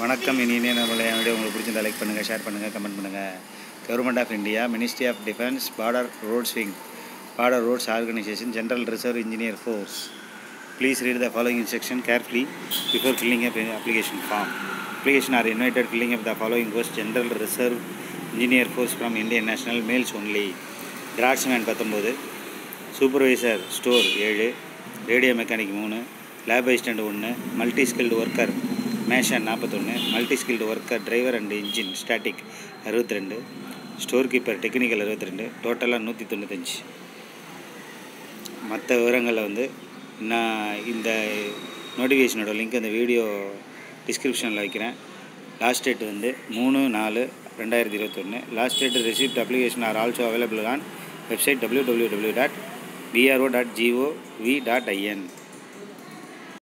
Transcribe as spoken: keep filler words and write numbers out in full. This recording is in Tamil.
வணக்கம். இனிய நம்மளுடைய வீடியோ உங்களுக்கு பிடிச்சிருந்தா லைக் பண்ணுங்கள், ஷேர் பண்ணுங்கள், கமெண்ட் பண்ணுங்கள். Government of India, ministry of defence, border roads wing, border roads organisation, general reserve engineer force. Please read the following instruction carefully before filling up an application form. Application are invited filling up the following post: General Reserve Engineer Force from Indian National, males only. Draftsman nineteen, Supervisor Store seven, Radio Mechanic three, Lab Assistant one, Multi Skilled Worker Mason forty-one, Multi Skilled Worker Driver and Engine Static sixty-two, Storekeeper Technical sixty-two, total one ninety-five. மற்ற விவரங்களில் வந்து நான் இந்த நோட்டிஃபிகேஷனோட லிங்க் அந்த வீடியோ டிஸ்கிரிப்ஷனில் வைக்கிறேன். லாஸ்ட் டேட் வந்து மூணு நாலு ரெண்டாயிரத்தி இருபத்தொன்று. Last date receipt application are also available on website W W W dot PRO dot gov dot IN.